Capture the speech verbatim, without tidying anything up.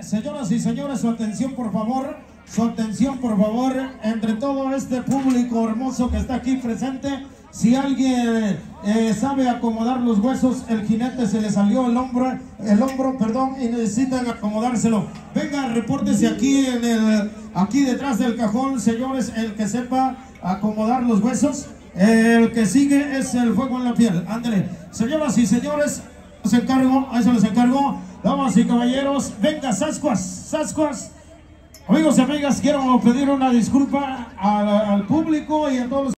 señoras y señores, su atención por favor, su atención por favor, entre todo este público hermoso que está aquí presente, si alguien eh, sabe acomodar los huesos, el jinete se le salió el hombro, el hombro, perdón, y necesitan acomodárselo. Venga, repórtese aquí en el, aquí detrás del cajón, señores, el que sepa acomodar los huesos. El que sigue es el fuego en la piel. Ándale, señoras y señores, los encargo, a eso les encargo. Damas y caballeros, venga, Sascuas, Sascuas. Amigos y amigas, quiero pedir una disculpa al, al público y a todos los